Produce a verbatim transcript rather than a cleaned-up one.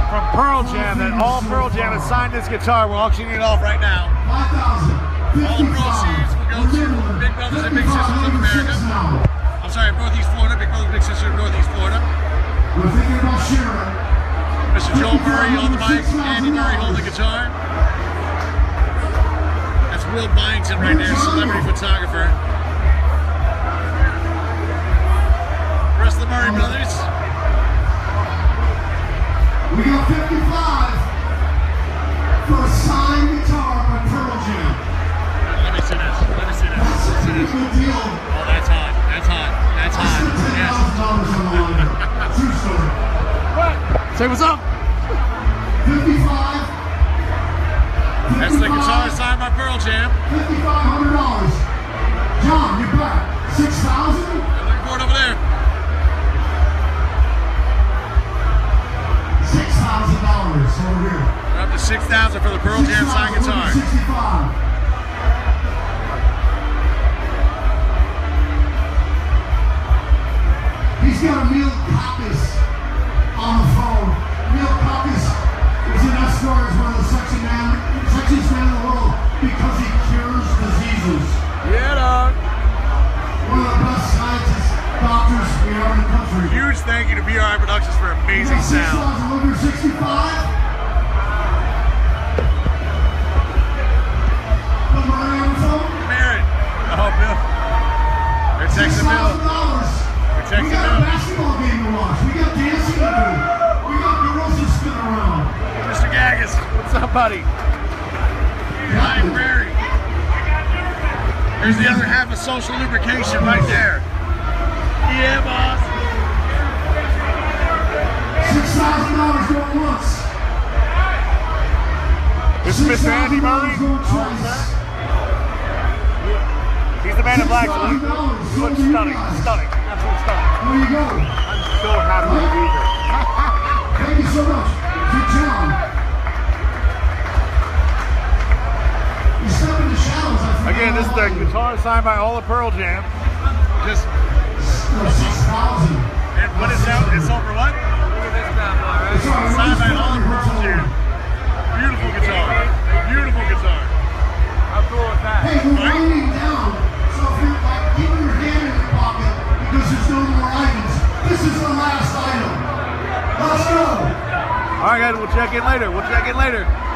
from Pearl Jam that all Pearl Jam has signed this guitar. We're auctioning it off right now. All proceeds will go to Big Brothers and Big Sisters of America. I'm sorry, Northeast Florida. Big Brothers and Big Sisters of Northeast Florida. We're thinking about sharing. Mister Joel Murray on the mic, Andy Murray holding the guitar. That's Will Byington right there, celebrity photographer. The rest of the Murray brothers. We got fifty-five for a signed guitar by Pearl Jam. Let me see this. Let me see this. That's Let me see a this. good deal. Oh, that's hot. That's hot. That's hot. ten thousand dollars on the line. True story. What? Say what's up. fifty-five. That's the guitar signed by Pearl Jam. fifty-five hundred dollars. John, you're back. six thousand dollars? Looking forward over there. six thousand dollars over here. We're up to six thousand dollars for the Pearl Jam signed guitar. sixty-five. He's got Emil Pappas on the phone. Emil Pappas is an escort as one of the sexy man, sexiest man in the world because he cures diseases. Yeah, dog. One of the best scientists, doctors we have in the country. Huge thank you to B R I Productions for amazing sound. sixty-five. Bill Murray on the phone. Barrett. Oh, Bill. They're texting Bill. They're We texting got a Bill. basketball game to watch. We got dancing to do. We got girls to spin around. Mister Gaggus. What's up, buddy? Ryan Prairie. Here's the other half of Social Lubrication right there. Yeah, boss. Six thousand dollars going once. This is Mister Andy Murray. He's the man in black. So he looks stunning. Stunning. Absolutely stunning. There you go. I'm so happy to be here. Thank you so much. Good job. You step in the shadows. I forgot Again, this is the all about you. guitar signed by all of Pearl Jam. Just, No, six thousand. and what is that? It's over what? It's all right. Signed by all of Pearl Jam. Beautiful guitar. Beautiful guitar. How cool is that? Hey, we're winding down. So if you're like keeping your hand in your pocket because there's no more items, this is the last item. Let's go. All right, guys, we'll check in later. We'll check in later.